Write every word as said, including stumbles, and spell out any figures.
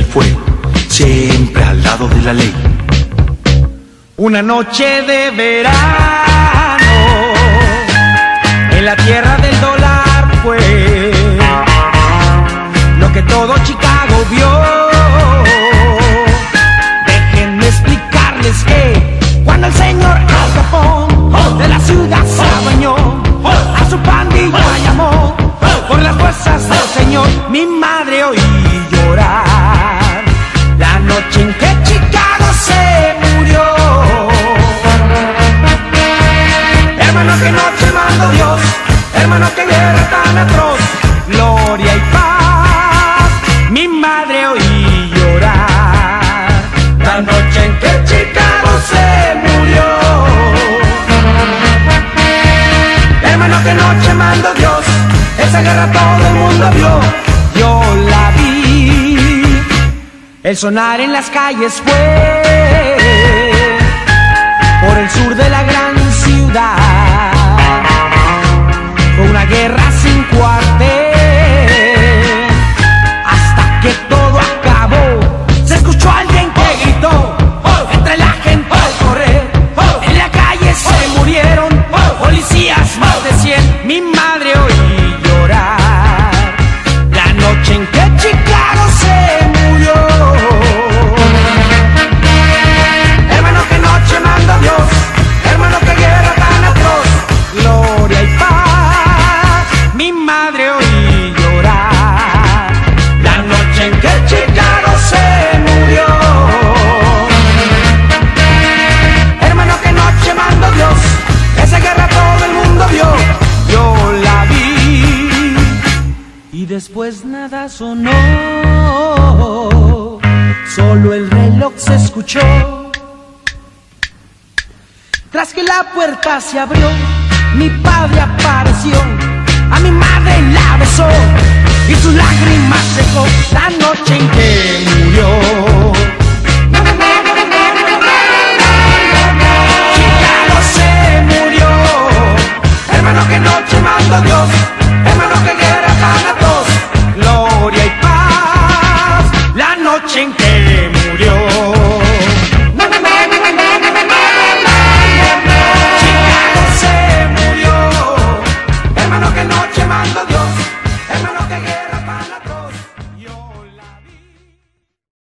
fue, siempre al lado de la ley. Una noche de verano en la tierra del dólar fue lo que todo Chicago vio. Déjenme explicarles que cuando el señor Al Capone de la ciudad se bañó, a su pandilla llamó por las fuerzas del señor. Mi madre oí llorar la noche en que Chicago se murió. Hermano, qué noche mandó Dios, hermano, qué guerra tan atroz, gloria y paz. Mi madre oí llorar la noche en que Chicago se murió. Hermano, qué noche mandó Dios, esa guerra todo el mundo vio. Yo la vi, el sonar en las calles fue por el sur de la gran ciudad. Fue una guerra sin cuartel hasta que todo acabó. Se escuchó alguien que gritó entre la gente al correr. En la calle se murieron policías, más de cien. Mi madre oí llorar la noche en que Chicago se murió. Hermano, qué noche manda Dios, hermano, qué guerra tan atroz, gloria y paz. Mi madre oí llorar la noche en que Chicago se murió. Hermano, qué noche manda Dios, esa guerra todo el mundo vio. Yo la vi y después nada sonó, solo el reloj se escuchó. Tras que la puerta se abrió, mi padre apareció, a mi madre la besó y sus lágrimas secó la noche en que murió.